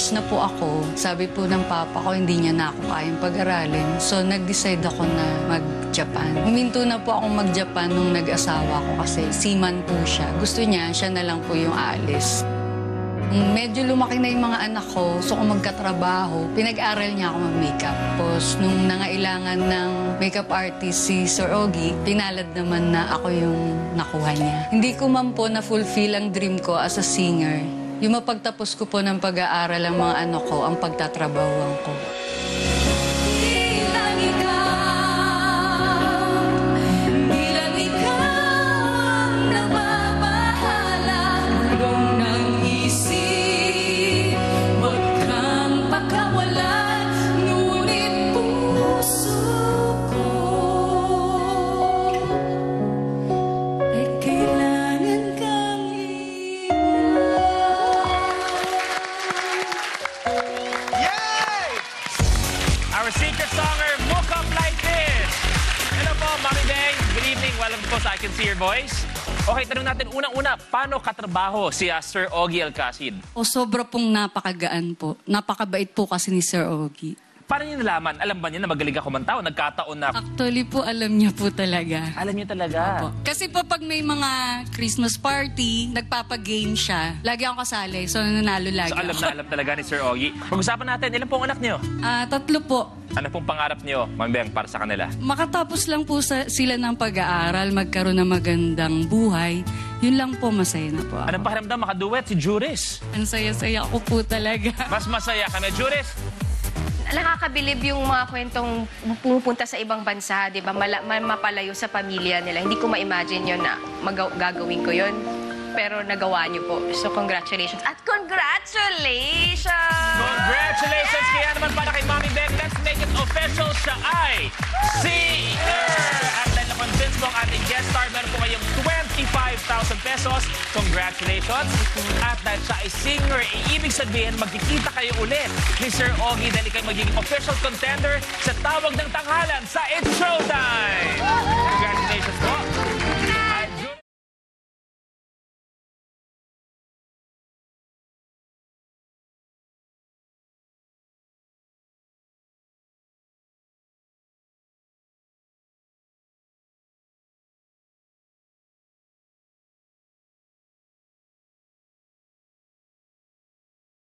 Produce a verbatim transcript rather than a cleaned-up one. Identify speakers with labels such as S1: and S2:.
S1: college na po ako, sabi po ng papa ko, hindi niya na ako kayang pag-aralin. So, nag-decide ako na mag-Japan. Huminto na po akong mag-Japan nung nag-asawa ko kasi seaman po siya. Gusto niya, siya na lang po yung aalis. Medyo lumaki na yung mga anak ko, so kung magkatrabaho, pinag-aral niya ako mag-makeup. Tapos, nung nangailangan ng makeup artist si Sir Ogie, pinalad naman na ako yung nakuha niya. Hindi ko man po na-fulfill ang dream ko as a singer. Yung mapagtapos ko po ng pag-aaral ang mga anak ko, ang pagtatrabahuan ko.
S2: So I can see your voice. Okay, tanong natin unang-una, paano katrabaho si uh, Sir Ogie Alcacid?
S1: O sobra pong napakagaan po. Napakabait po kasi ni Sir Ogie.
S2: Paano niyo nalaman? Alam ba niya na magaling ka kumanta o nagkataon na...
S1: Actually po, alam niya po talaga.
S2: Alam niya talaga?
S1: Opo. Kasi po pag may mga Christmas party, nagpapagame siya. Lagi akong kasali, so nananalo lagi
S2: So alam
S1: ako.
S2: na alam talaga ni Sir Ogie. Pag-usapan natin, ilan pong anak niyo?
S1: Ah, tatlo po.
S2: Ano pong pangarap niyo, Ma'am Beng, para sa kanila?
S1: Makatapos lang po sa, sila ng pag-aaral, magkaroon ng magandang buhay. Yun lang po, masaya na po ako.
S2: Anong pakiramdam makaduet si Juris?
S1: Ang saya-saya ko po talaga.
S2: Mas masaya kami. Juris?
S3: Nakakabilib yung mga kwentong pumupunta sa ibang bansa, di ba? Mala mapalayo sa pamilya nila. Hindi ko ma-imagine yun na gagawin ko yun. Pero nagawa niyo po. So, congratulations. At congratulations!
S2: Congratulations! Kaya naman para kay Mami Beng, let's make it official. Siya ay SEE-nger! At dahil na-convince mo ang ating guest star, meron po kayong twenty-five thousand pesos. Congratulations! At dahil siya ay singer, ibig sabihin, magkikita kayo ulit ni Sir Ogie dahil kayo magiging official contender sa tawag ng tanghalan sa It's Showtime!